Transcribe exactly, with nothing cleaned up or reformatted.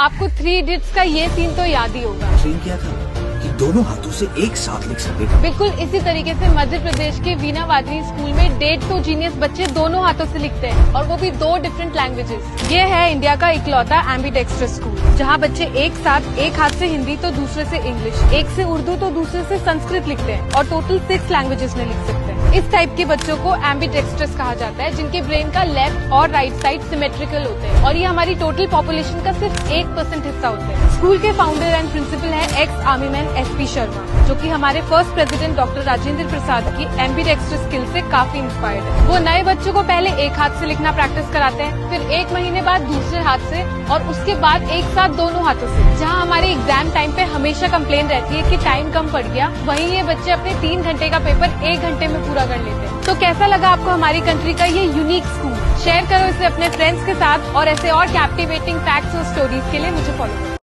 आपको three idiots का ये सीन तो याद ही होगा। ट्रेन किया था कि दोनों हाथों से एक साथ लिख सके। बिल्कुल इसी तरीके से मध्य प्रदेश के वीणा वादनी स्कूल में डेढ़ सौ जीनियस बच्चे दोनों हाथों से लिखते हैं, और वो भी दो डिफरेंट लैंग्वेजेस। ये है इंडिया का इकलौता एम्बीडेक्स्ट्रस स्कूल, जहाँ बच्चे एक साथ एक हाथ से हिंदी तो दूसरे से इंग्लिश, एक से उर्दू तो दूसरे से संस्कृत लिखते हैं, और टोटल सिक्स लैंग्वेजेस में लिख सकते हैं। इस टाइप के बच्चों को एम्बीडेक्स्ट्रस कहा जाता है, जिनके ब्रेन का लेफ्ट और राइट साइड सिमेट्रिकल होते हैं, और ये हमारी टोटल पॉपुलेशन का सिर्फ एक परसेंट हिस्सा होते हैं। स्कूल के फाउंडर एंड प्रिंसिपल है ex army man S P Sharma, जो कि हमारे first president doctor Rajendra Prasad की एम्बीडेक्स्ट्रस स्किल से काफी इंस्पायर्ड है। वो नए बच्चों को पहले एक हाथ से लिखना प्रैक्टिस कराते हैं, फिर एक महीने बाद दूसरे हाथ से, और उसके बाद एक साथ दोनों हाथों से। जहाँ हमारे एग्जाम टाइम पे हमेशा कंप्लेन रहती है कि टाइम कम पड़ गया, वहीं ये बच्चे अपने तीन घंटे का पेपर एक घंटे में पूरा कर लेते हैं। तो कैसा लगा आपको हमारी कंट्री का ये यूनिक स्कूल? शेयर करो इसे अपने फ्रेंड्स के साथ, और ऐसे और कैप्टिवेटिंग फैक्ट्स और स्टोरीज के लिए मुझे फॉलो करो।